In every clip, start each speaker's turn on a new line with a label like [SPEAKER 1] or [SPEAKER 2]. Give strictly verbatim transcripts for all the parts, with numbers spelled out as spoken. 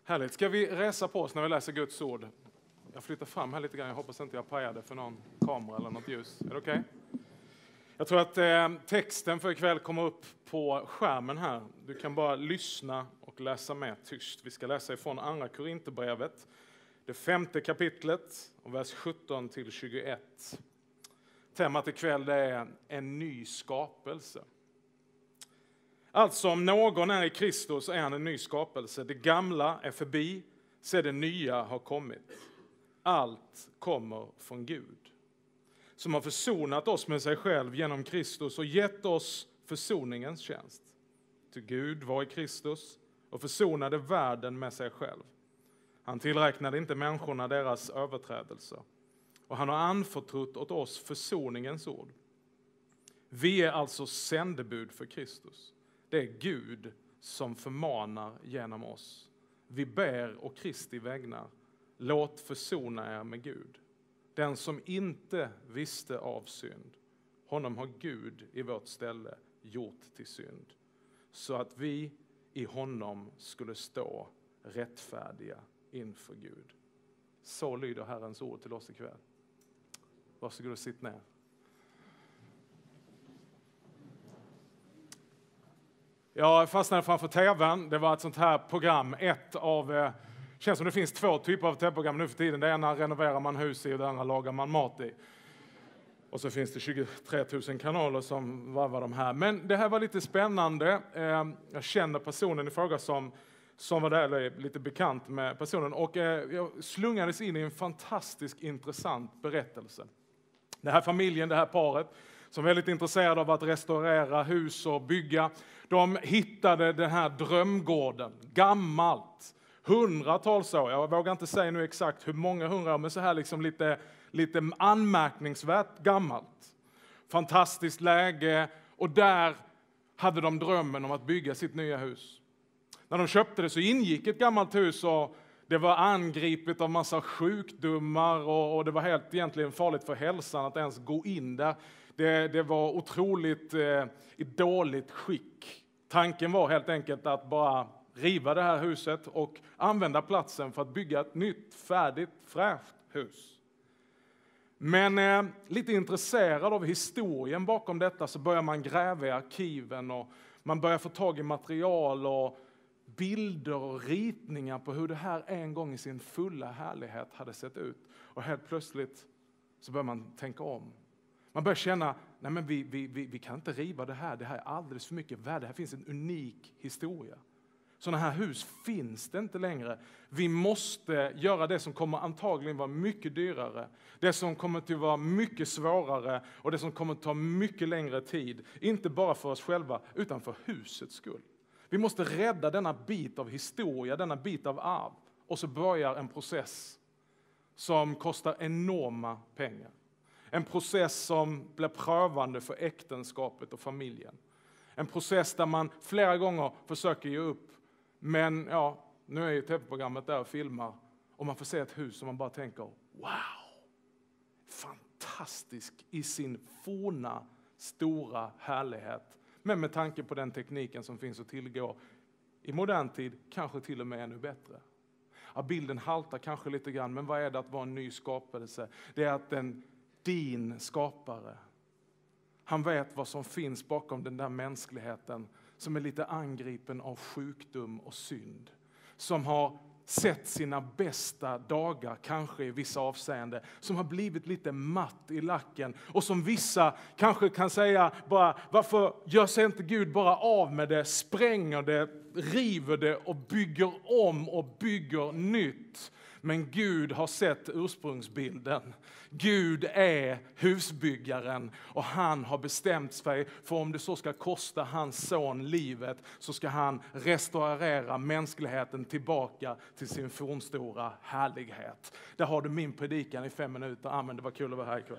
[SPEAKER 1] Härligt. Ska vi resa på oss när vi läser Guds ord? Jag flyttar fram här lite grann. Jag hoppas inte jag pajade för någon kamera eller något ljus. Är det okej? Okay? Jag tror att eh, texten för ikväll kommer upp på skärmen här. Du kan bara lyssna och läsa med tyst. Vi ska läsa ifrån andra Korinthierbrevet, det femte kapitlet, och vers sjutton till tjugoett. Temat ikväll är en ny skapelse. Alltså om någon är i Kristus är han en ny skapelse. Det gamla är förbi, så det nya har kommit. Allt kommer från Gud, som har försonat oss med sig själv genom Kristus och gett oss försoningens tjänst. Till Gud var i Kristus och försonade världen med sig själv. Han tillräknade inte människorna deras överträdelser. Och han har anförtrott åt oss försoningens ord. Vi är alltså sändebud för Kristus. Det är Gud som förmanar genom oss. Vi ber och Kristi vägnar. Låt försona er med Gud. Den som inte visste av synd, honom har Gud i vårt ställe gjort till synd. Så att vi i honom skulle stå rättfärdiga inför Gud. Så lyder Herrens ord till oss ikväll. Varsågod och sitt ner. Jag fastnade framför tvn. Det var ett sånt här program. Ett av, eh, känns som det finns två typer av tv-program nu för tiden. Det ena renoverar man hus i och det andra lagar man mat i. Och så finns det tjugotre tusen kanaler som varvar de här. Men det här var lite spännande. Eh, jag känner personen i fråga som, som var där, eller lite bekant med personen. Och eh, jag slungades in i en fantastisk intressant berättelse. Det här familjen, det här paret, som är väldigt intresserade av att restaurera hus och bygga. De hittade den här drömgården, gammalt, hundratals år. Jag vågar inte säga nu exakt hur många hundra år, men så här liksom lite, lite anmärkningsvärt gammalt. Fantastiskt läge, och där hade de drömmen om att bygga sitt nya hus. När de köpte det så ingick ett gammalt hus och det var angripet av massa sjukdomar och, och det var helt egentligen farligt för hälsan att ens gå in där. Det, det var otroligt eh, i dåligt skick. Tanken var helt enkelt att bara riva det här huset och använda platsen för att bygga ett nytt, färdigt, fräscht hus. Men eh, lite intresserad av historien bakom detta så börjar man gräva i arkiven och man börjar få tag i material och bilder och ritningar på hur det här en gång i sin fulla härlighet hade sett ut. Och helt plötsligt så börjar man tänka om. Man börjar känna, nej men vi, vi, vi, vi kan inte riva det här. Det här är alldeles för mycket värde. Här finns en unik historia. Sådana här hus finns det inte längre. Vi måste göra det som kommer antagligen vara mycket dyrare. Det som kommer att vara mycket svårare och det som kommer att ta mycket längre tid. Inte bara för oss själva utan för husets skull. Vi måste rädda denna bit av historia, denna bit av arv. Och så börjar en process som kostar enorma pengar. En process som blir prövande för äktenskapet och familjen. En process där man flera gånger försöker ge upp. Men ja, nu är ju tv-programmet där och filmar. Och man får se ett hus som man bara tänker, wow! Fantastisk i sin forna, stora härlighet. Men med tanke på den tekniken som finns att tillgå i modern tid, kanske till och med ännu bättre. Ja, bilden haltar kanske lite grann, men vad är det att vara en ny skapelse? Det är att den, din skapare, han vet vad som finns bakom den där mänskligheten som är lite angripen av sjukdom och synd. Som har sett sina bästa dagar, kanske i vissa avseenden, som har blivit lite matt i lacken och som vissa kanske kan säga bara, varför gör sig inte Gud bara av med det, spränger det, river det och bygger om och bygger nytt. Men Gud har sett ursprungsbilden. Gud är husbyggaren och han har bestämt sig för om det så ska kosta hans son livet så ska han restaurera mänskligheten tillbaka till sin fornstora härlighet. Där har du min predikan i fem minuter. Ah, men det var kul att vara här ikväll.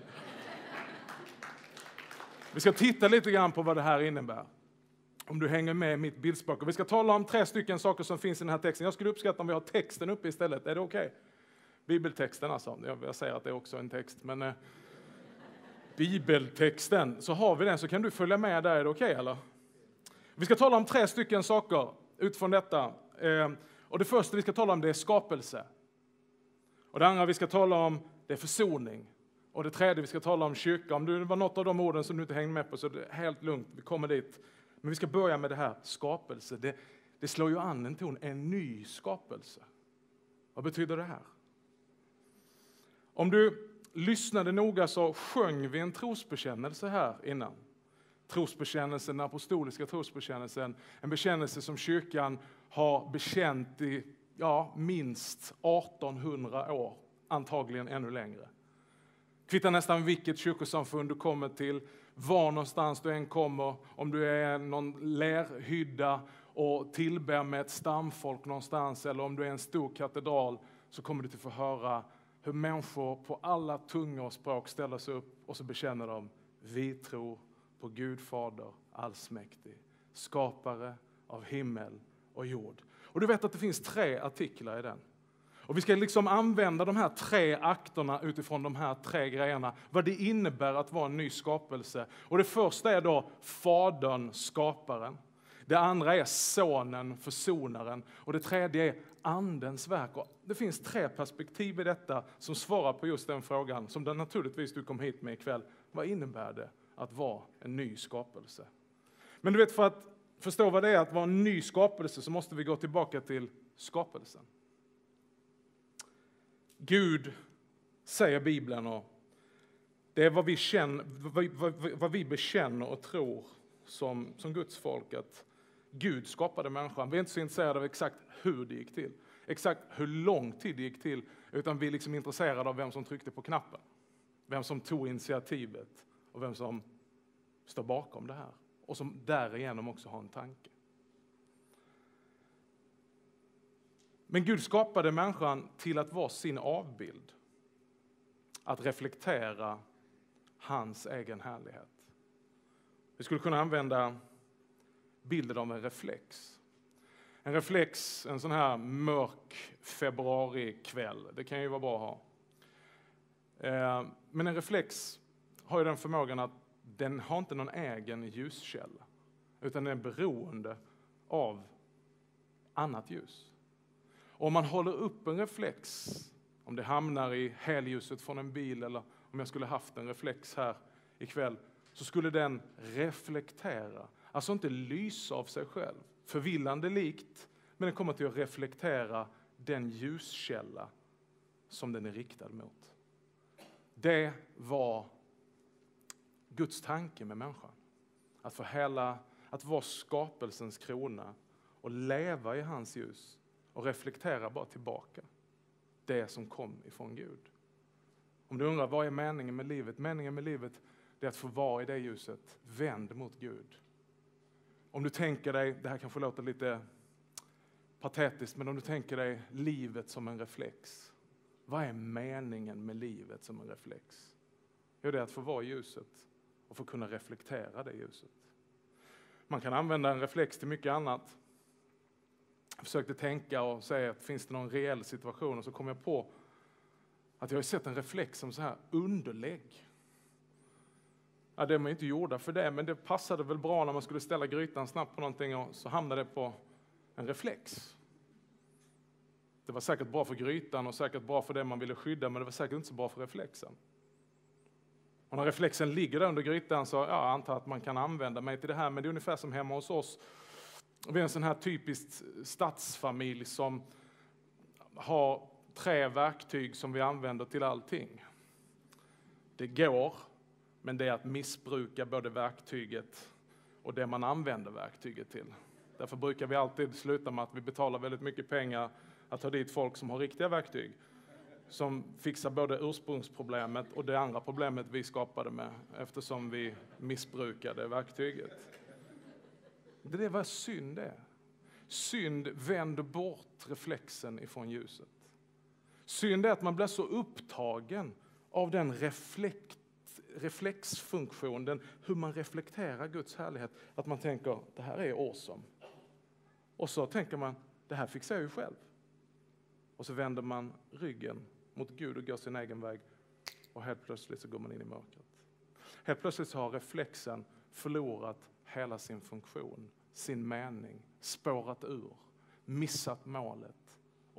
[SPEAKER 1] Vi ska titta lite grann på vad det här innebär. Om du hänger med i mitt bildspråk. Och vi ska tala om tre stycken saker som finns i den här texten. Jag skulle uppskatta om vi har texten uppe istället. Är det okej? Okay? Bibeltexten alltså. Jag säger att det är också en text. Men eh, bibeltexten. Så har vi den så kan du följa med där. Är det okej okay, eller? Vi ska tala om tre stycken saker utifrån detta. Eh, Och det första vi ska tala om det är skapelse. Och det andra vi ska tala om det är försoning. Och det tredje vi ska tala om kyrka. Om det var något av de orden som du inte hängde med på så är det helt lugnt, vi kommer dit. Men vi ska börja med det här, skapelse. Det, det slår ju an en ton, en ny skapelse. Vad betyder det här? Om du lyssnade noga så sjöng vi en trosbekännelse här innan. Trosbekännelsen, den apostoliska trosbekännelsen. En bekännelse som kyrkan har bekänt i ja, minst artonhundra år. Antagligen ännu längre. Kvittar nästan vilket kyrkosamfund du kommer till. Var någonstans du än kommer. Om du är någon lärhydda och tillber med ett stamfolk någonstans. Eller om du är en stor katedral så kommer du att få höra hur människor på alla tungor och språk ställer sig upp och så bekänner de: vi tror på Gud Fader allsmäktig, skapare av himmel och jord. Och du vet att det finns tre artiklar i den. Och vi ska liksom använda de här tre akterna utifrån de här tre grejerna. Vad det innebär att vara en ny skapelse. Och det första är då Fadern, skaparen. Det andra är Sonen, försonaren. Och det tredje är Andens verk. Och det finns tre perspektiv i detta som svarar på just den frågan som den naturligtvis du kom hit med ikväll. Vad innebär det att vara en ny skapelse? Men du vet, för att förstå vad det är att vara en ny skapelse så måste vi gå tillbaka till skapelsen. Gud, säger Bibeln, och det är vad vi, känner, vad, vad, vad vi bekänner och tror som, som Guds folk, att Gud skapade människan. Vi är inte så intresserade av exakt hur det gick till, exakt hur lång tid det gick till, utan vi är liksom intresserade av vem som tryckte på knappen, vem som tog initiativet och vem som står bakom det här och som därigenom också har en tanke. Men Gud skapade människan till att vara sin avbild. Att reflektera hans egen härlighet. Vi skulle kunna använda bilden av en reflex. En reflex, en sån här mörk februarikväll. Det kan ju vara bra att ha. Men en reflex har ju den förmågan att den har inte någon egen ljuskälla. Utan den är beroende av annat ljus. Om man håller upp en reflex, om det hamnar i helljuset från en bil eller om jag skulle haft en reflex här ikväll, så skulle den reflektera. Alltså inte lysa av sig själv. Förvillande likt, men den kommer till att reflektera den ljuskälla som den är riktad mot. Det var Guds tanke med människan. Att få hela, att vara skapelsens krona och leva i hans ljus. Och reflektera bara tillbaka det som kom ifrån Gud. Om du undrar vad är meningen med livet? Meningen med livet är att få vara i det ljuset, vänd mot Gud. Om du tänker dig, det här kanske låter lite patetiskt, men om du tänker dig livet som en reflex. Vad är meningen med livet som en reflex? Jo, det är att få vara i ljuset och få kunna reflektera det ljuset. Man kan använda en reflex till mycket annat. Jag försökte tänka och säga att finns det någon reell situation, och så kom jag på att jag har sett en reflex som så här underlägg. Ja, det är man inte gjorda för det, men det passade väl bra när man skulle ställa grytan snabbt på någonting och så hamnade det på en reflex. Det var säkert bra för grytan och säkert bra för det man ville skydda, men det var säkert inte så bra för reflexen. Och när reflexen ligger där under grytan så ja, jag antar att man kan använda mig till det här, men det är ungefär som hemma hos oss. Vi är en sån här typisk stadsfamilj som har tre verktyg som vi använder till allting. Det går, men det är att missbruka både verktyget och det man använder verktyget till. Därför brukar vi alltid sluta med att vi betalar väldigt mycket pengar att ta dit folk som har riktiga verktyg. Som fixar både ursprungsproblemet och det andra problemet vi skapade med eftersom vi missbrukade verktyget. Det är vad synd är. Synd vänder bort reflexen ifrån ljuset. Synd är att man blir så upptagen av den reflekt, reflexfunktionen, hur man reflekterar Guds härlighet, att man tänker, det här är awesome. Och så tänker man, det här fixar jag ju själv. Och så vänder man ryggen mot Gud och går sin egen väg. Och helt plötsligt så går man in i mörkret. Helt plötsligt så har reflexen förlorat hela sin funktion, sin mening, spårat ur, missat målet.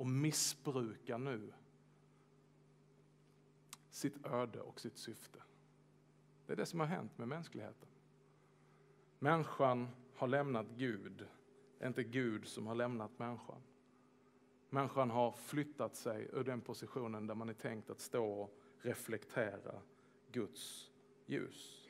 [SPEAKER 1] och missbrukar nu sitt öde och sitt syfte. Det är det som har hänt med mänskligheten. Människan har lämnat Gud. Det är inte Gud som har lämnat människan. Människan har flyttat sig ur den positionen där man är tänkt att stå och reflektera Guds ljus.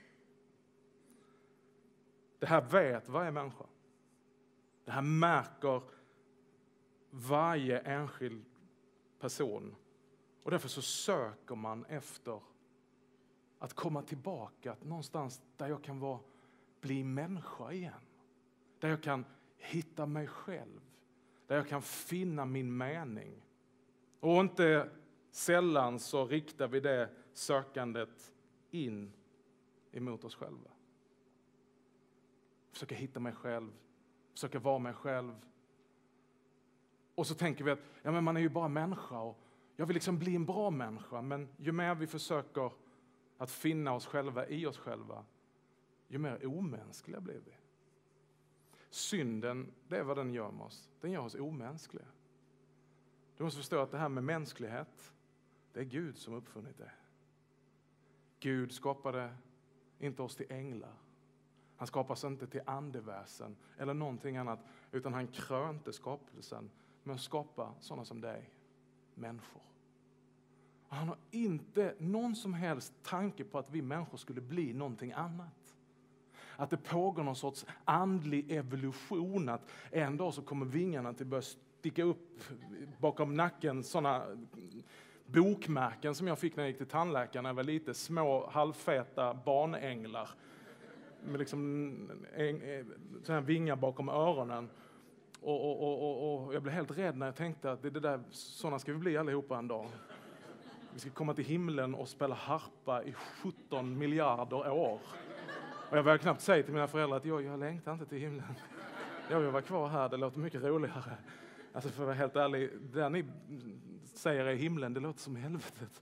[SPEAKER 1] Det här vet varje människa. Det här märker varje enskild person. Och därför så söker man efter att komma tillbaka någonstans där jag kan vara, bli människa igen. Där jag kan hitta mig själv. Där jag kan finna min mening. Och inte sällan så riktar vi det sökandet in emot oss själva. Försöka hitta mig själv. Försöka vara mig själv. Och så tänker vi att ja, men man är ju bara människa och jag vill liksom bli en bra människa. Men ju mer vi försöker att finna oss själva i oss själva, ju mer omänskliga blir vi. Synden, det är vad den gör med oss. Den gör oss omänskliga. Du måste förstå att det här med mänsklighet, det är Gud som uppfunnit det. Gud skapade inte oss till änglar. Han skapade oss inte till andeväsen eller någonting annat, utan han krönte skapelsen med att skapa sådana som dig, människor. Och han har inte någon som helst tanke på att vi människor skulle bli någonting annat. Att det pågår någon sorts andlig evolution, att en dag så kommer vingarna till börja sticka upp bakom nacken, sådana bokmärken som jag fick när jag gick till tandläkaren när jag var lite, små halvfeta barnänglar med liksom så här vingar bakom öronen. Och, och, och, och, och jag blev helt rädd när jag tänkte att det, det där, sådana ska vi bli allihopa en dag. Vi ska komma till himlen och spela harpa i sjutton miljarder år. Och jag vågar knappt säga till mina föräldrar att jag, jag längtar inte till himlen. Jag vill vara kvar här, det låter mycket roligare. Alltså för att vara helt ärlig, det ni säger är himlen, det låter som helvetet.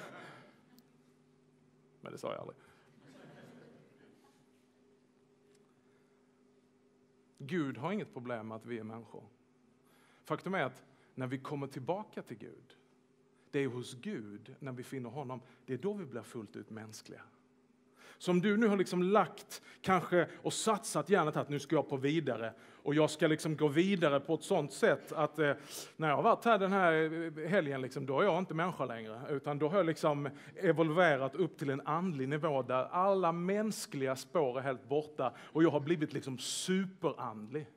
[SPEAKER 1] Men det sa jag aldrig. Gud har inget problem med att vi är människor. Faktum är att när vi kommer tillbaka till Gud, det är hos Gud, när vi finner honom, det är då vi blir fullt ut mänskliga. Så om du nu har liksom lagt kanske och satsat hjärnet att nu ska jag på vidare och jag ska liksom gå vidare på ett sånt sätt att eh, när jag har varit här den här helgen liksom, då är jag inte människa längre, utan då har jag liksom evolverat upp till en andlig nivå där alla mänskliga spår är helt borta och jag har blivit liksom superandlig.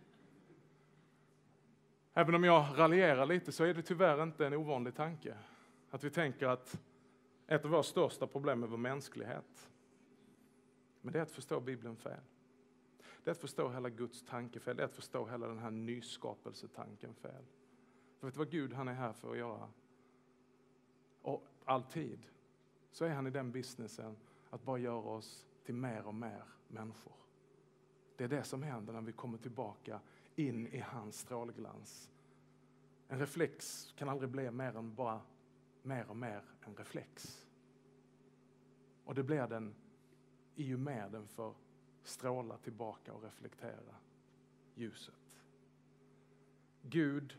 [SPEAKER 1] Även om jag raljerar lite så är det tyvärr inte en ovanlig tanke att vi tänker att ett av våra största problem är vår mänsklighet. Men det är att förstå Bibeln fel. Det är att förstå hela Guds tanke fel. Det är att förstå hela den här nyskapelsetanken fel. För vet du vad Gud han är här för att göra? Och alltid så är han i den businessen att bara göra oss till mer och mer människor. Det är det som händer när vi kommer tillbaka in i hans strålglans. En reflex kan aldrig bli mer än bara mer och mer en reflex. Och det blir den i och med den för stråla tillbaka och reflektera ljuset. Gud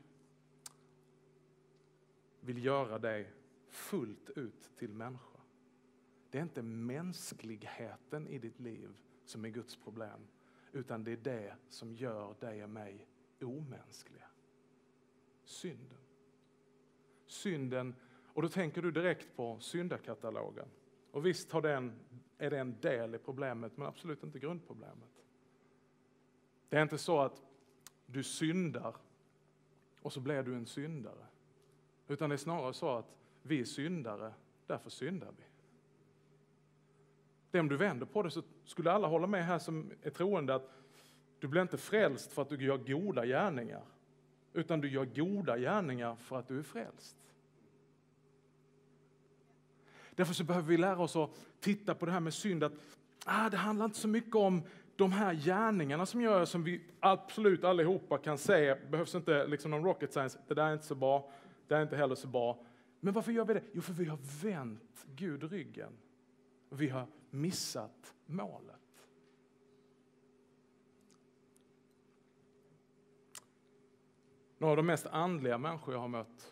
[SPEAKER 1] vill göra dig fullt ut till människa. Det är inte mänskligheten i ditt liv som är Guds problem, utan det är det som gör dig och mig omänskliga. Synden. Synden, och då tänker du direkt på syndakatalogen. Och visst har den, är det en del i problemet, men absolut inte grundproblemet. Det är inte så att du syndar och så blir du en syndare. Utan det är snarare så att vi är syndare, därför syndar vi. Det om du vänder på det så skulle alla hålla med här som är troende att du blir inte frälst för att du gör goda gärningar. Utan du gör goda gärningar för att du är frälst. Därför så behöver vi lära oss att titta på det här med synd. Att ah, det handlar inte så mycket om de här gärningarna som gör som vi absolut allihopa kan säga. Det behövs inte liksom någon rocket science. Det där är inte så bra. Det är inte heller så bra. Men varför gör vi det? Jo, för vi har vänt Gud ryggen. Vi har missat målet. Några av de mest andliga människor jag har mött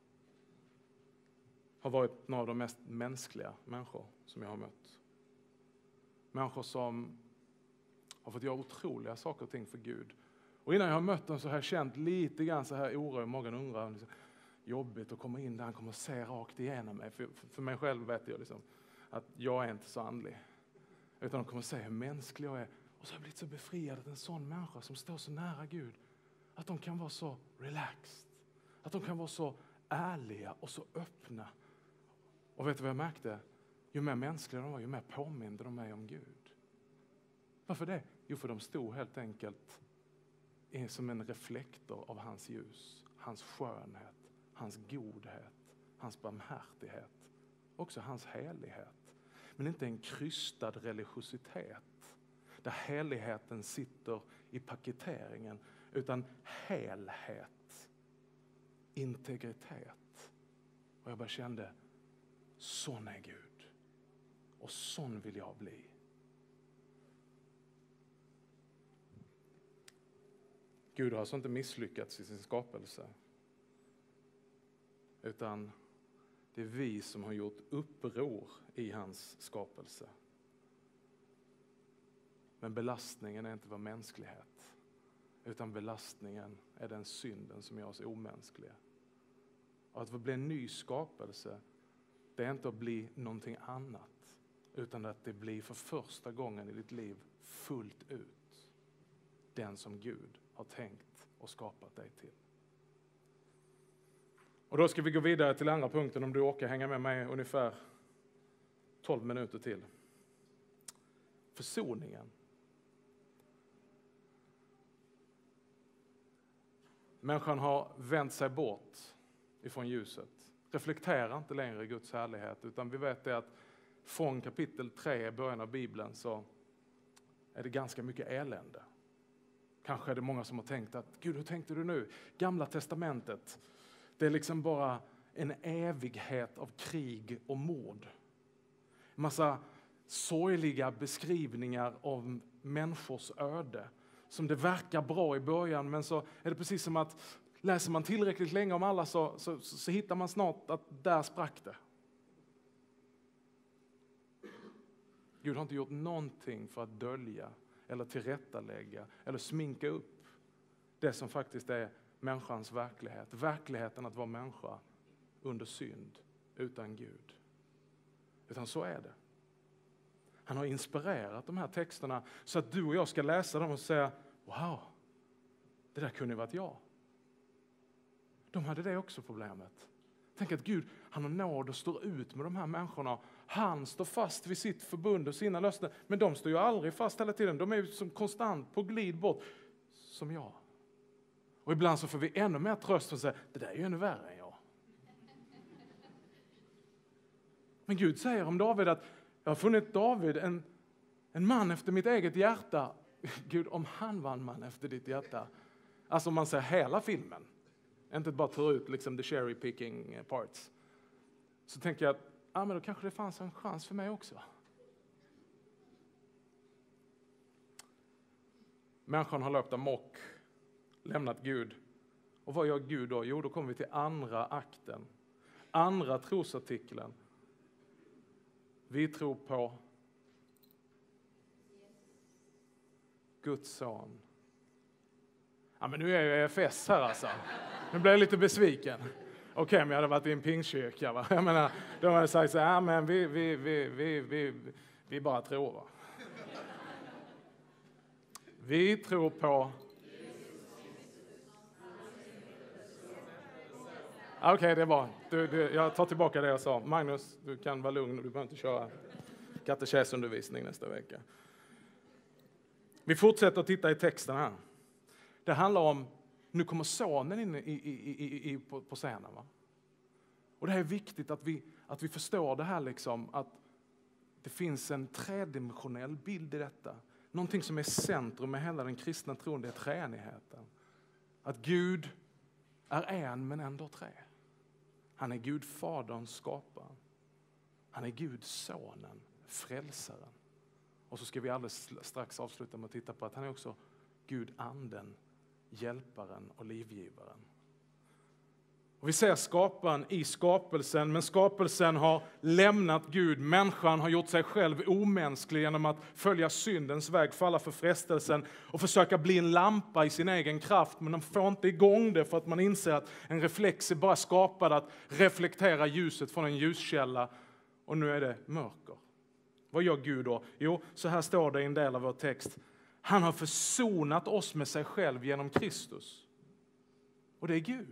[SPEAKER 1] har varit några av de mest mänskliga människor som jag har mött. Människor som har fått göra otroliga saker och ting för Gud. Och innan jag har mött dem så har jag känt lite grann så här oro i magen, undrar liksom, jobbigt att komma in där han kommer att se rakt igenom mig. För, för mig själv vet jag liksom att jag är inte så andlig. Utan de kommer att se hur mänsklig jag är. Och så har jag blivit så befriad att en sån människa som står så nära Gud, att de kan vara så relaxed. Att de kan vara så ärliga och så öppna. Och vet du vad jag märkte? Ju mer mänskliga de var, ju mer påminde de mig om Gud. Varför det? Jo, för de stod helt enkelt som en reflektor av hans ljus, hans skönhet, hans godhet, hans barmhärtighet, också hans helighet. Men inte en krystad religiositet där heligheten sitter i paketeringen, utan helhet, integritet. Och jag bara kände, sån är Gud och sån vill jag bli. Gud har alltså inte misslyckats i sin skapelse. Utan det är vi som har gjort uppror i hans skapelse. Men belastningen är inte vår mänsklighet. Utan belastningen är den synden som gör oss omänskliga. Och att få bli en ny skapelse, det är inte att bli någonting annat. Utan att det blir för första gången i ditt liv fullt ut den som Gud har tänkt och skapat dig till. Och då ska vi gå vidare till andra punkten, om du orkar hänga med mig ungefär tolv minuter till. Försoningen. Människan har vänt sig bort ifrån ljuset. Reflekterar inte längre Guds härlighet, utan vi vet det att från kapitel tre i början av Bibeln så är det ganska mycket elände. Kanske är det många som har tänkt att, Gud, hur tänkte du nu? Gamla testamentet, det är liksom bara en evighet av krig och mord. En massa sorgliga beskrivningar av människors öde. Som det verkar bra i början, men så är det precis som att läser man tillräckligt länge om alla så, så, så, så hittar man snart att där sprack det. Gud har inte gjort någonting för att dölja eller tillrättalägga eller sminka upp det som faktiskt är människans verklighet. Verkligheten att vara människa under synd utan Gud. Utan så är det. Han har inspirerat de här texterna så att du och jag ska läsa dem och säga, wow, det där kunde varit jag. De hade det också problemet. Tänk att Gud, han har nåd och står ut med de här människorna. Han står fast vid sitt förbund och sina löften. Men de står ju aldrig fast hela tiden. De är ju som konstant på glid bort. Som jag. Och ibland så får vi ännu mer tröst och säga, det där är ju ännu värre än jag. Men Gud säger om David att jag har funnit David en, en man efter mitt eget hjärta. Gud, om han var en man efter ditt hjärta. Alltså om man säger hela filmen. Inte bara ta ut liksom the cherry picking parts. Så tänker jag att ah, men då kanske det fanns en chans för mig också. Människan har löpt amok, lämnat Gud. Och vad gör Gud då? Jo, då kommer vi till andra akten. Andra trosartikeln. Vi tror på Guds son. Ja, men nu är jag i F S här alltså. Nu blir jag lite besviken. Okej, okay, men jag hade varit i en pingkyrka. Va? Jag menar, de hade sagt så här, ja, men vi, vi, vi, vi, vi, vi bara tror. Va? Vi tror på... Okej, okay, det var. Du, du, jag tar tillbaka det jag sa. Magnus, du kan vara lugn och du behöver inte köra katekesundervisning nästa vecka. Vi fortsätter att titta i texten här. Det handlar om, nu kommer sonen in i, i, i, i, på, på scenen. Va? Och det här är viktigt att vi, att vi förstår det här liksom, att det finns en tredimensionell bild i detta. Någonting som är centrum med hela den kristna tron, det är treenigheten. Att Gud är en men ändå tre. Han är Gud fadern, skaparen. Han är Gud sonen, frälsaren. Och så ska vi alldeles strax avsluta med att titta på att han är också Gud anden, hjälparen och livgivaren. Och vi ser skaparen i skapelsen, men skapelsen har lämnat Gud. Människan har gjort sig själv omänsklig genom att följa syndens väg, falla för frestelsen och försöka bli en lampa i sin egen kraft. Men de får inte igång det för att man inser att en reflex är bara skapad att reflektera ljuset från en ljuskälla. Och nu är det mörker. Vad gör Gud då? Jo, så här står det i en del av vår text. Han har försonat oss med sig själv genom Kristus. Och det är Gud.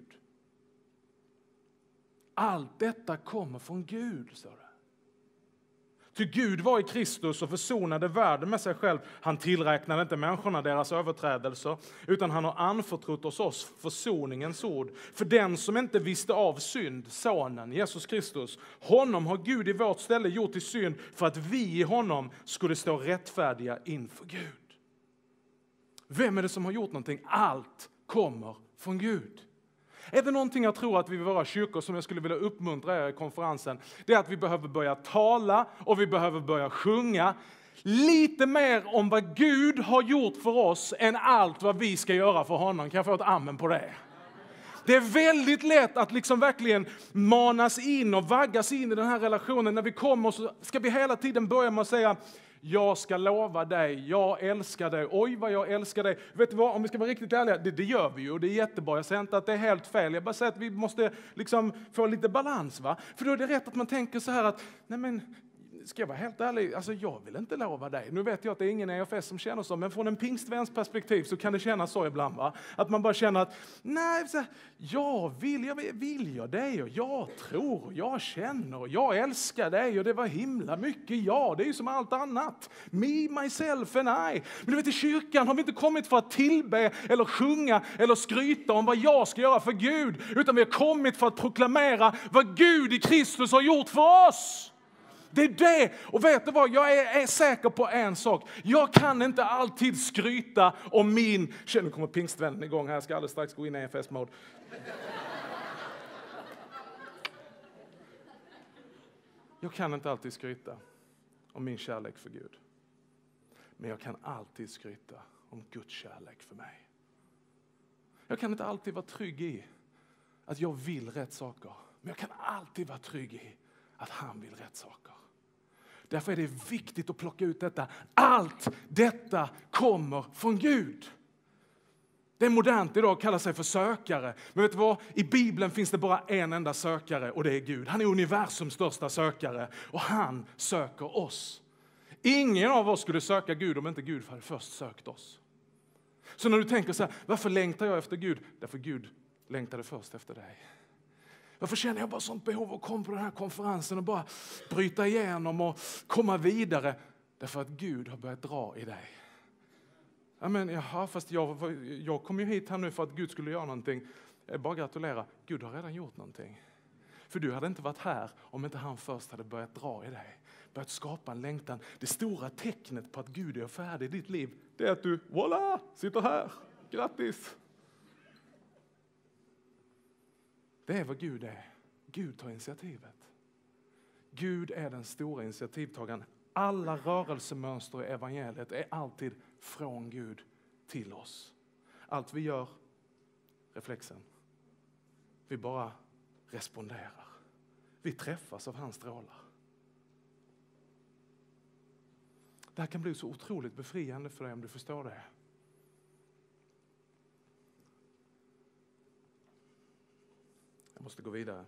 [SPEAKER 1] Allt detta kommer från Gud, står det. Ty Gud var i Kristus och försonade världen med sig själv. Han tillräknade inte människorna deras överträdelser, utan han har anförtrott oss oss försoningens ord. För den som inte visste av synd, sonen Jesus Kristus, honom har Gud i vårt ställe gjort till synd för att vi i honom skulle stå rättfärdiga inför Gud. Vem är det som har gjort någonting? Allt kommer från Gud. Är det någonting jag tror att vi i våra kyrkor som jag skulle vilja uppmuntra er i konferensen, det är att vi behöver börja tala och vi behöver börja sjunga lite mer om vad Gud har gjort för oss än allt vad vi ska göra för honom. Kan jag få ett amen på det? Det är väldigt lätt att liksom verkligen manas in och vaggas in i den här relationen. När vi kommer så ska vi hela tiden börja med att säga: jag ska lova dig, jag älskar dig, oj vad jag älskar dig. Vet du vad, om vi ska vara riktigt ärliga, det, det gör vi ju och det är jättebra. Jag säger inte att det är helt fel, jag bara säger att vi måste liksom få lite balans, va? För då är det rätt att man tänker så här att, nej men, ska jag vara helt ärlig, alltså jag vill inte lova dig. Nu vet jag att det är ingen E F S som känner så, men från en pingstväns perspektiv så kan det kännas så ibland, va? Att man bara känner att, nej, så här, jag vill, jag vill jag dig och jag tror och jag känner och jag älskar dig och det var himla mycket, ja, det är ju som allt annat. Me, myself and I. Men du vet, i kyrkan har vi inte kommit för att tillbe eller sjunga eller skryta om vad jag ska göra för Gud, utan vi har kommit för att proklamera vad Gud i Kristus har gjort för oss. Det är det. Och vet du vad? Jag är, är säker på en sak. Jag kan inte alltid skryta om min... Nu kommer pingstvännen igång här. Jag ska alldeles strax gå in i E F S-mode. Jag kan inte alltid skryta om min kärlek för Gud. Men jag kan alltid skryta om Guds kärlek för mig. Jag kan inte alltid vara trygg i att jag vill rätt saker. Men jag kan alltid vara trygg i att han vill rätt saker. Därför är det viktigt att plocka ut detta. Allt detta kommer från Gud. Det är modernt idag att kalla sig för sökare. Men vet du vad? I Bibeln finns det bara en enda sökare och det är Gud. Han är universums största sökare och han söker oss. Ingen av oss skulle söka Gud om inte Gud hade först sökt oss. Så när du tänker så här, varför längtar jag efter Gud? Därför Gud längtade först efter dig. Varför känner jag bara sånt behov att komma på den här konferensen och bara bryta igenom och komma vidare? Därför att Gud har börjat dra i dig. Ja, men, jaha, fast jag, jag kom ju hit här nu för att Gud skulle göra någonting. Jag bara gratulera. Gud har redan gjort någonting. För du hade inte varit här om inte han först hade börjat dra i dig. Börjat skapa en längtan. Det stora tecknet på att Gud är färdig i ditt liv, det är att du, voilà, sitter här. Grattis! Det är vad Gud är. Gud tar initiativet. Gud är den stora initiativtagaren. Alla rörelsemönster i evangeliet är alltid från Gud till oss. Allt vi gör, reflexen. Vi bara responderar. Vi träffas av hans strålar. Det här kan bli så otroligt befriande för dig om du förstår det. Jag måste gå vidare.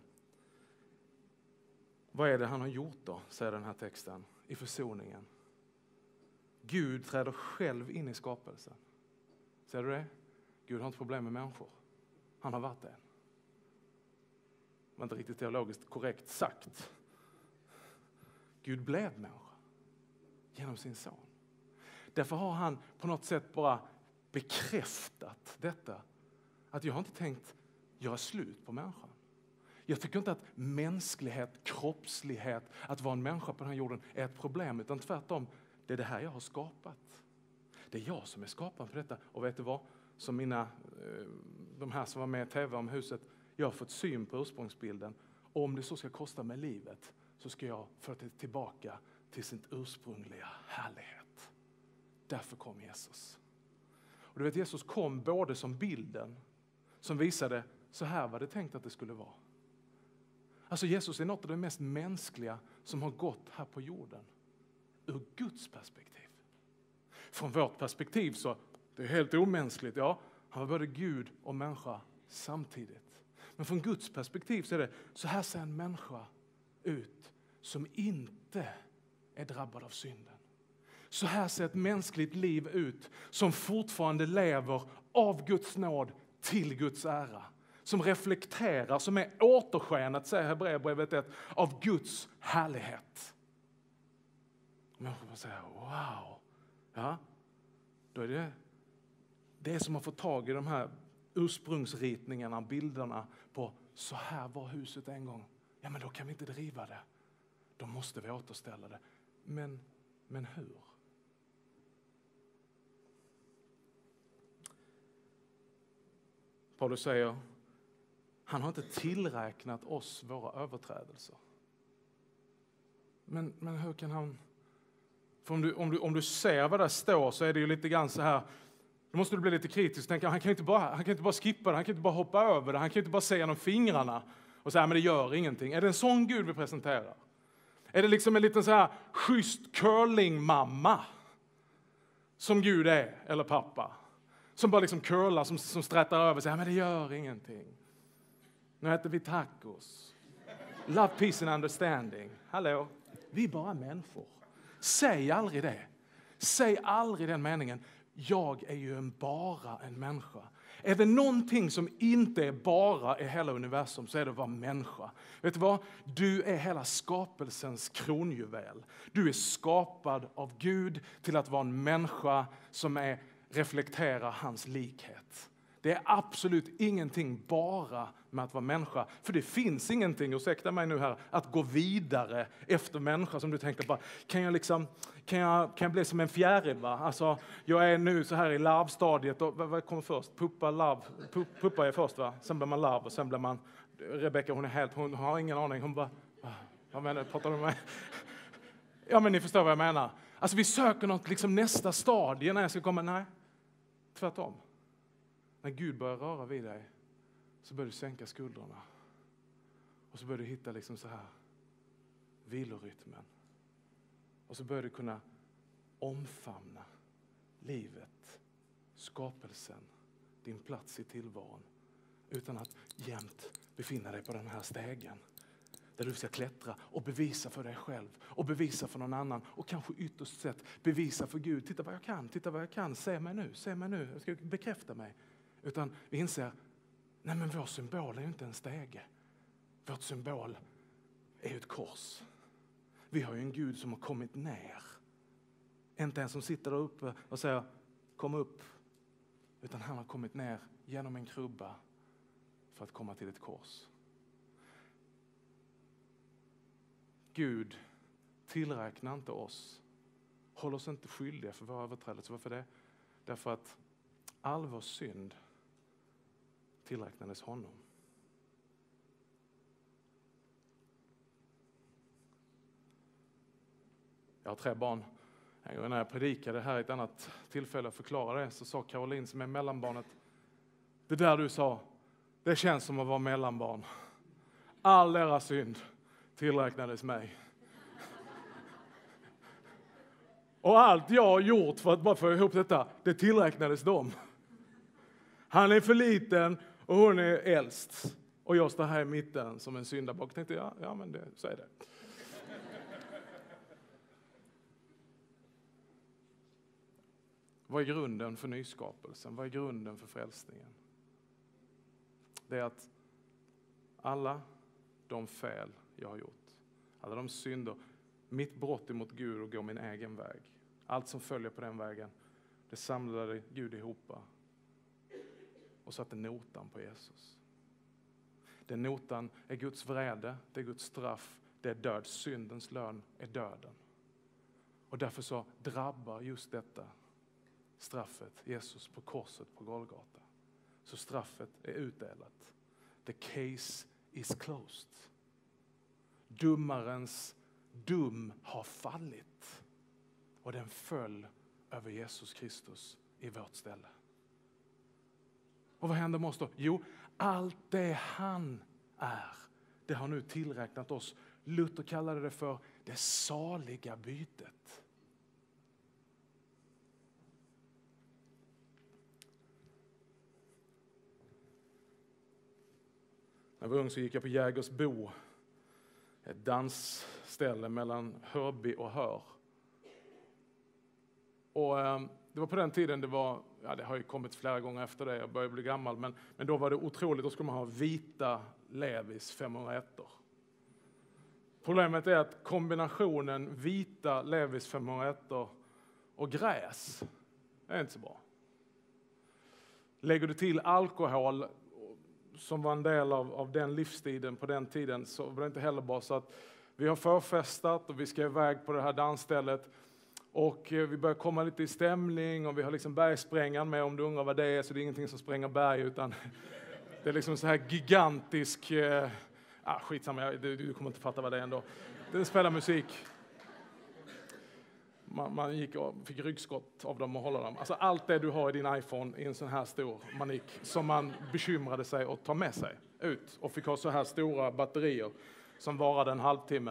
[SPEAKER 1] Vad är det han har gjort då, säger den här texten, i försoningen? Gud träder själv in i skapelsen. Ser du det? Gud har inte problem med människor. Han har varit det. Det var inte riktigt teologiskt korrekt sagt. Gud blev människa genom sin son. Därför har han på något sätt bara bekräftat detta. Att jag har inte tänkt göra slut på människan. Jag tycker inte att mänsklighet, kroppslighet, att vara en människa på den här jorden är ett problem. Utan tvärtom, det är det här jag har skapat. Det är jag som är skapad för detta. Och vet du vad? Som mina, de här som var med i tv om huset, jag har fått syn på ursprungsbilden. Och om det så ska kosta mig livet så ska jag få det tillbaka till sin ursprungliga härlighet. Därför kom Jesus. Och du vet, Jesus kom både som bilden som visade så här var det tänkt att det skulle vara. Alltså Jesus är något av det mest mänskliga som har gått här på jorden. Ur Guds perspektiv. Från vårt perspektiv så det är helt omänskligt. Ja, han var både Gud och människa samtidigt. Men från Guds perspektiv så är det så här ser en människa ut som inte är drabbad av synden. Så här ser ett mänskligt liv ut som fortfarande lever av Guds nåd till Guds ära. Som reflekterar, som är återskenet, säger Hebreerbrevet ett, av Guds härlighet. Människor får säga, wow. Ja, då är det det som har fått tag i de här ursprungsritningarna, bilderna på så här var huset en gång. Ja, men då kan vi inte driva det. Då måste vi återställa det. Men, men hur? Paulus säger, han har inte tillräknat oss våra överträdelser. Men, men hur kan han... För om du, om, du, om du ser vad det står så är det ju lite grann så här... Då måste du bli lite kritisk. Tänka, han kan inte bara, han kan inte bara skippa det, han kan inte bara hoppa över det, han kan inte bara se genom fingrarna och säga men det gör ingenting. Är det en sån Gud vi presenterar? Är det liksom en liten så här schysst curling-mamma som Gud är, eller pappa? Som bara liksom curlar, som, som strättar över och säger men det gör ingenting. Nu äter vi tacos. Love, peace and understanding. Hallå, vi är bara människor. Säg aldrig det. Säg aldrig den meningen. Jag är ju en bara en människa. Är det någonting som inte är bara i hela universum så är det att vara människa. Vet du vad? Du är hela skapelsens kronjuvel. Du är skapad av Gud till att vara en människa som är, reflekterar hans likhet. Det är absolut ingenting bara med att vara människa. För det finns ingenting, ursäkta mig nu här, att gå vidare efter människa som du tänker bara, kan jag liksom, kan jag, kan jag bli som en fjäril va? Alltså, jag är nu så här i larvstadiet och vad, vad kommer först? Puppa, larv, pup, puppa är först va? Sen blir man larv och sen blir man, Rebecka hon är helt, hon har ingen aning, hon bara, vad menar du, pratar du med mig? Ja men ni förstår vad jag menar. Alltså vi söker något liksom nästa stadie när jag ska komma, nej, tvärtom. När Gud börjar röra vid dig så börjar du sänka skuldrorna. Och så börjar du hitta liksom så här vilorytmen. Och så börjar du kunna omfamna livet, skapelsen, din plats i tillvaron. Utan att jämt befinna dig på den här stegen. Där du ska klättra och bevisa för dig själv. Och bevisa för någon annan. Och kanske ytterst sett bevisa för Gud. Titta vad jag kan, titta vad jag kan. Se mig nu, se mig nu. Jag ska bekräfta mig. Utan vi inser, nej men vår symbol är ju inte en stege. Vårt symbol är ju ett kors. Vi har ju en Gud som har kommit ner. Inte en som sitter där uppe och säger, kom upp. Utan han har kommit ner genom en krubba för att komma till ett kors. Gud tillräknar inte oss. Håller oss inte skyldiga för våra överträdelser. Varför det? Därför att all vår synd tillräknades honom. Jag har tre barn. En gång när jag predikade här i ett annat tillfälle och förklarade det så sa Caroline som är mellanbarnet, det där du sa, det känns som att vara mellanbarn. All deras synd tillräknades mig. Och allt jag har gjort för att bara få ihop detta, det tillräknades dem. Han är för liten och hon är äldst. Och jag står här i mitten som en syndabock. Tänkte jag, ja men det, så är det. Vad är grunden för nyskapelsen? Vad är grunden för frälsningen? Det är att alla de fel jag har gjort, alla de synder, mitt brott emot Gud och gå min egen väg. Allt som följer på den vägen, det samlade Gud ihop och satte notan på Jesus. Den notan är Guds vrede, det är Guds straff, det är död. Syndens lön är döden. Och därför så drabbar just detta straffet Jesus på korset på Golgata. Så straffet är utdelat. The case is closed. Domarens dom har fallit. Och den föll över Jesus Kristus i vårt ställe. Och vad händer med oss då? Jo, Allt det han är, det har nu tillräknat oss. Luther kallade det för det saliga bytet. När jag var ung så gick jag på Jägersbo, ett dansställe mellan Hörby och Hör. Och eh, det var på den tiden, det var, ja det har ju kommit flera gånger efter det, jag börjar bli gammal, men, men då var det otroligt, då skulle man ha vita Levis femhundraett. Problemet är att kombinationen vita Levis femhundraett och gräs är inte så bra. Lägger du till alkohol som var en del av, av den livsstilen på den tiden, så var det inte heller bra. Så att vi har förfestat och vi ska iväg på det här dansstället. Och vi börjar komma lite i stämning och vi har liksom bergsprängaren med, om du undrar vad det är, så det är ingenting som spränger berg, utan det är liksom så här gigantisk, eh, ah, skitsamma, du, du kommer inte fatta vad det är ändå. Den spelar musik. Man, man gick och fick ryggskott av dem och hålla dem. Alltså allt det du har i din iPhone i en sån här stor manik som man bekymrade sig att ta med sig ut och fick ha så här stora batterier som varade en halvtimme.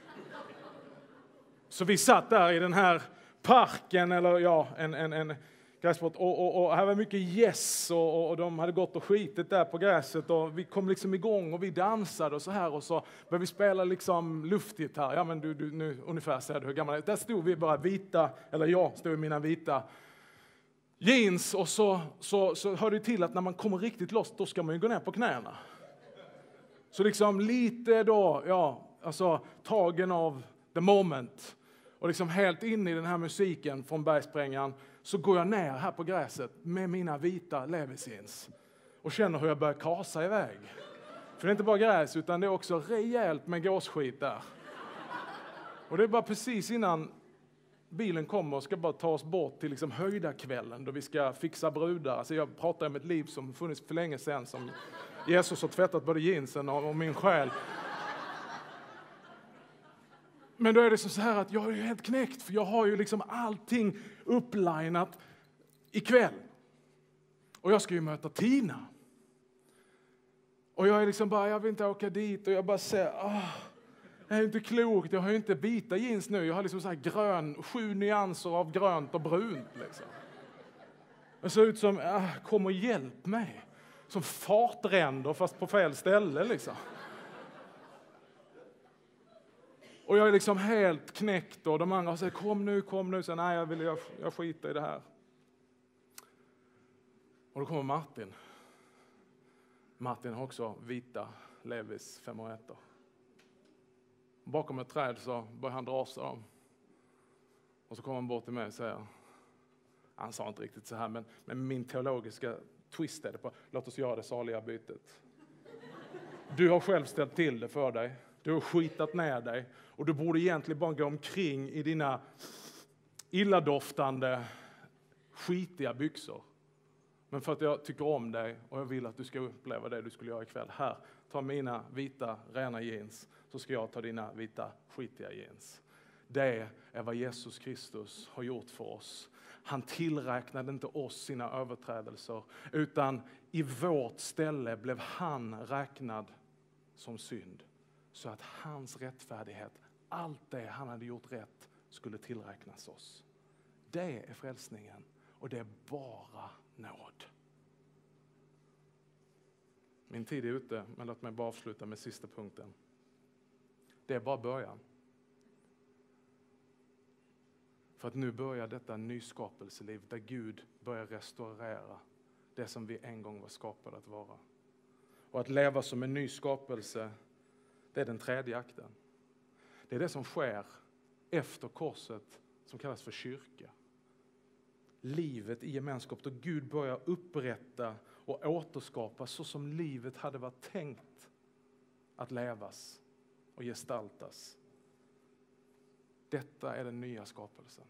[SPEAKER 1] Så vi satt där i den här parken, eller ja, en, en, en grässport, och, och, och här var mycket gäss och, och de hade gått och skitit där på gräset och vi kom liksom igång och vi dansade och så här och så började vi spela liksom luftgitarr. Ja men du, du nu ungefär ser du hur gammal är. Där stod vi bara vita, eller jag stod i mina vita jeans och så, så, så hör det till att när man kommer riktigt loss då ska man ju gå ner på knäna. Så liksom lite då, ja, alltså tagen av the moment. Och liksom helt in i den här musiken från bergsprängaren så går jag ner här på gräset med mina vita Levis jeans och känner hur jag börjar kasa iväg. För det är inte bara gräs utan det är också rejält med gåsskit där. Och det är bara precis innan bilen kommer och ska bara ta oss bort till liksom höjda kvällen då vi ska fixa brudar. Alltså jag pratar om ett liv som funnits för länge sedan, som Jesus har tvättat både jeansen och min själ. Men då är det så här att jag är helt knäckt, för jag har ju liksom allting upplinat ikväll. Och jag ska ju möta Tina. Och jag är liksom bara, jag vill inte åka dit och jag bara säger, åh, det är inte klokt, jag har ju inte vita jeans nu. Jag har liksom så här grön, sju nyanser av grönt och brunt liksom. Det ser ut som, ah, kom och hjälp mig. Som fartränder fast på fel ställe liksom. Och jag är liksom helt knäckt och de andra säger kom nu, kom nu. Så nej, jag, vill, jag, jag skiter i det här. Och då kommer Martin. Martin har också vita Levis femhundraett. Bakom ett träd så börjar han dra sig dem. Och så kommer han bort till mig och säger, han sa inte riktigt så här, men, men min teologiska twist är det på, låt oss göra det saliga bytet. Du har själv ställt till det för dig. Du har skitat ner dig och du borde egentligen bara gå omkring i dina illadoftande, skitiga byxor. Men för att jag tycker om dig och jag vill att du ska uppleva det du skulle göra ikväll. Här, ta mina vita, rena jeans, så ska jag ta dina vita, skitiga jeans. Det är vad Jesus Kristus har gjort för oss. Han tillräknade inte oss sina överträdelser, utan i vårt ställe blev han räknad som synd. Så att hans rättfärdighet, allt det han hade gjort rätt, skulle tillräknas oss. Det är frälsningen och det är bara nåd. Min tid är ute, men låt mig bara avsluta med sista punkten. Det är bara början. För att nu börjar detta nyskapelseliv där Gud börjar restaurera det som vi en gång var skapade att vara. Och att leva som en ny skapelse, det är den tredje akten. Det är det som sker efter korset som kallas för kyrka. Livet i gemenskap då Gud börjar upprätta och återskapa så som livet hade varit tänkt att levas och gestaltas. Detta är den nya skapelsen.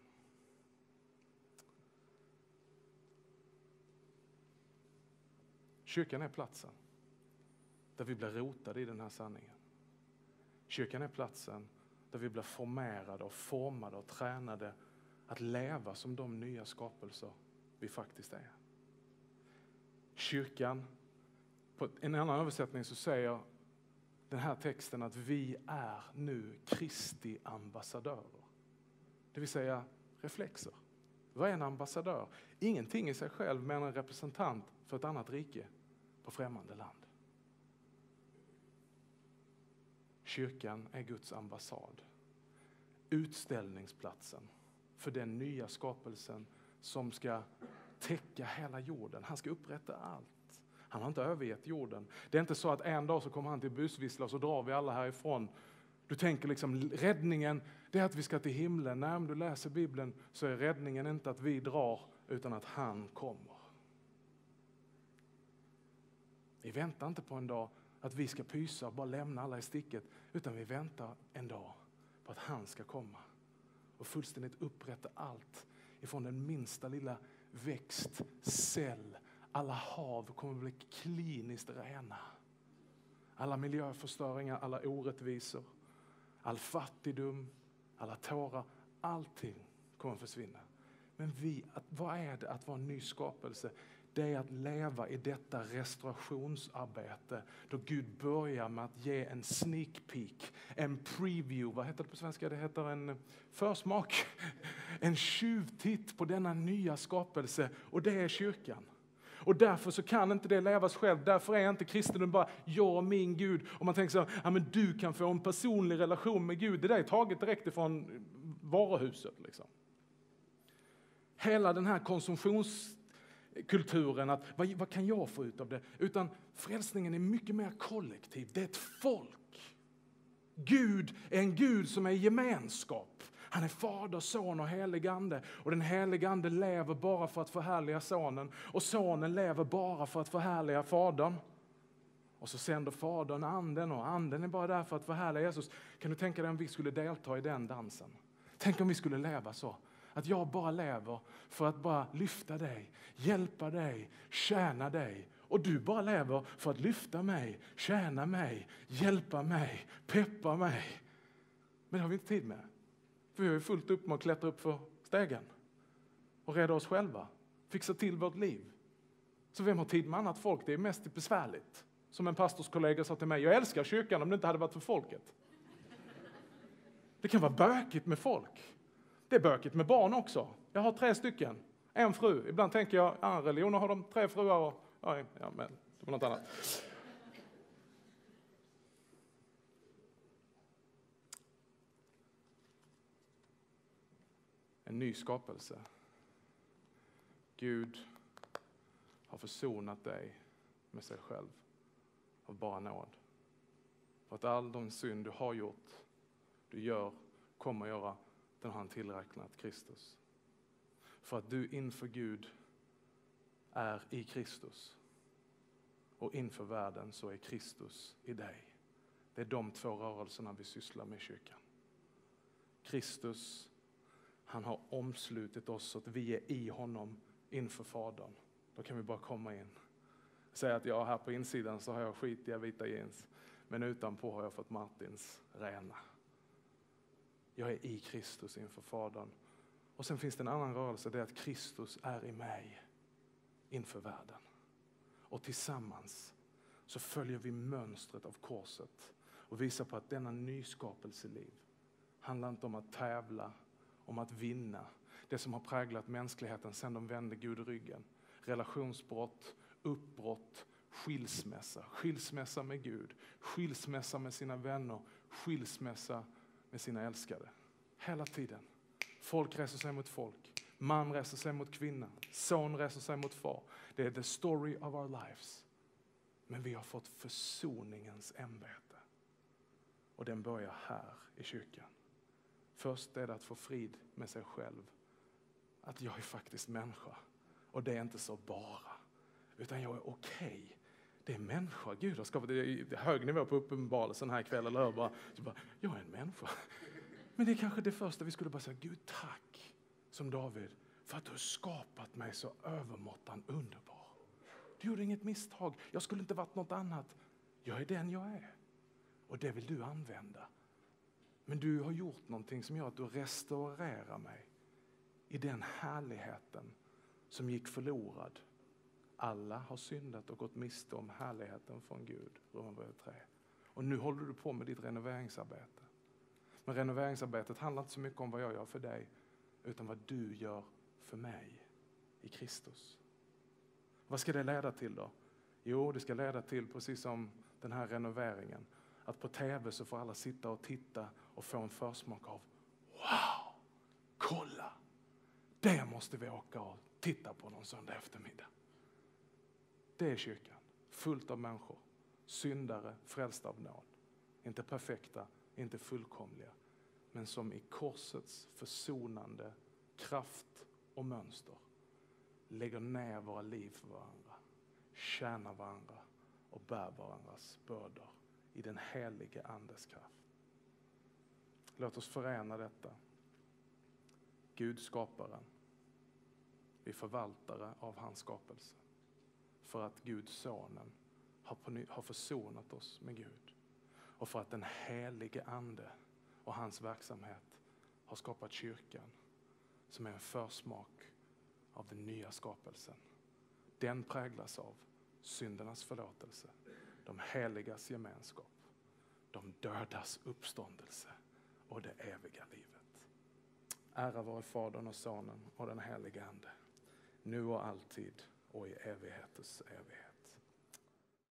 [SPEAKER 1] Kyrkan är platsen där vi blir rotade i den här sanningen. Kyrkan är platsen där vi blir formerade och formade och tränade att leva som de nya skapelser vi faktiskt är. Kyrkan, På en annan översättning så säger den här texten att vi är nu Kristi ambassadörer. Det vill säga reflexer. Vad är en ambassadör? Ingenting i sig själv, men en representant för ett annat rike på främmande land. Kyrkan är Guds ambassad. Utställningsplatsen för den nya skapelsen som ska täcka hela jorden. Han ska upprätta allt. Han har inte övergett jorden. Det är inte så att en dag så kommer han till busvissla och så drar vi alla härifrån. Du tänker liksom räddningen, det är att vi ska till himlen. När du läser Bibeln så är räddningen inte att vi drar utan att han kommer. Vi väntar inte på en dag att vi ska pysa och bara lämna alla i sticket. Utan vi väntar en dag på att han ska komma och fullständigt upprätta allt. Ifrån den minsta lilla växt, cell, alla hav kommer att bli kliniskt rena. Alla miljöförstöringar, alla orättvisor, all fattigdom, alla tårar, allting kommer att försvinna. Men vi, att, vad är det att vara en ny skapelse? Det är att leva i detta restaurationsarbete då Gud börjar med att ge en sneak peek, en preview, vad heter det på svenska? Det heter en försmak, en tjuvtitt på denna nya skapelse, och det är kyrkan. Och därför så kan inte det levas själv. Därför är inte kristendom bara jag och min Gud. Och man tänker så här, ja, men du kan få en personlig relation med Gud. Det där är taget direkt ifrån varuhuset. Liksom. Hela den här konsumtionskulturen, att vad, vad kan jag få ut av det? Utan frälsningen är mycket mer kollektiv. Det är ett folk. Gud är en Gud som är gemenskap. Han är fader, son och helig ande. Och den helige ande lever bara för att förhärliga sonen. Och sonen lever bara för att förhärliga fadern. Och så sänder fadern anden, och anden är bara där för att förhärliga Jesus. Kan du tänka dig om vi skulle delta i den dansen? Tänk om vi skulle leva så. Att jag bara lever för att bara lyfta dig, hjälpa dig, tjäna dig. Och du bara lever för att lyfta mig, tjäna mig, hjälpa mig, peppa mig. Men det har vi inte tid med. För vi har ju fullt upp med att klättra upp för stegen. Och rädda oss själva. Fixa till vårt liv. Så vem har tid med annat folk? Det är mest besvärligt. Som en pastorskollega sa till mig. Jag älskar kyrkan om det inte hade varit för folket. Det kan vara bökigt med folk. Det är bökigt med barn också. Jag har tre stycken. En fru. Ibland tänker jag, andra religioner har de tre fruar. Och, ja, ja, men det var något annat. En ny skapelse. Gud har försonat dig med sig själv av bara nåd. För att all de synd du har gjort, du gör, kommer göra, den har han tillräknat Kristus. För att du inför Gud är i Kristus. Och inför världen så är Kristus i dig. Det är de två rörelserna vi sysslar med i kyrkan. Kristus, han har omslutit oss så att vi är i honom inför Fadern. Då kan vi bara komma in. Säga att jag här på insidan så har jag skitiga vita jeans. Men utanpå har jag fått Martins rena. Jag är i Kristus inför Fadern. Och sen finns det en annan rörelse. Det är att Kristus är i mig inför världen. Och tillsammans så följer vi mönstret av korset. Och visar på att denna nyskapelseliv handlar inte om att tävla, om att vinna. Det som har präglat mänskligheten sedan de vände Gud ryggen. Relationsbrott, uppbrott, skilsmässa. Skilsmässa med Gud, skilsmässa med sina vänner, skilsmässa med sina älskade. Hela tiden. Folk reser sig mot folk. Man reser sig mot kvinna. Son reser sig mot far. Det är the story of our lives. Men vi har fått försoningens ämbete. Och den börjar här i kyrkan. Först är det att få frid med sig själv. Att jag är faktiskt människa. Och det är inte så bara. Utan jag är okej. Okay. Det är människa. Gud har skapat det är hög nivå på uppenbarelsen här ikväll. Eller hur? Bara, så bara, jag är en människa. Men det är kanske det första vi skulle bara säga. Gud, tack som David. För att du har skapat mig så övermåttan underbar. Du gjorde inget misstag. Jag skulle inte varit något annat. Jag är den jag är. Och det vill du använda. Men du har gjort någonting som gör att du restaurerar mig i den härligheten som gick förlorad Alla har syndat och gått miste om härligheten från Gud. Romarbrevet tre. Och nu håller du på med ditt renoveringsarbete. Men renoveringsarbetet handlar inte så mycket om vad jag gör för dig, utan vad du gör för mig i Kristus. Vad ska det leda till då? Jo, det ska leda till, precis som den här renoveringen, att på tv så får alla sitta och titta och få en försmak av wow, kolla! Det måste vi åka och titta på någon söndag eftermiddag. Det är kyrkan, fullt av människor, syndare, frälsta av nåd. Inte perfekta, inte fullkomliga, men som i korsets försonande kraft och mönster lägger ner våra liv för varandra, tjänar varandra och bär varandras bördor i den helige andes kraft. Låt oss förena detta. Gud skaparen. Vi förvaltare av hans skapelse. För att Gud sonen har, på ny, har försonat oss med Gud. Och för att den helige ande och hans verksamhet har skapat kyrkan som är en försmak av den nya skapelsen. Den präglas av syndernas förlåtelse, de heligas gemenskap, de dödas uppståndelse och det eviga livet. Ära vare Fadern och Sonen och den helige ande, nu och alltid och i evighetens evighet.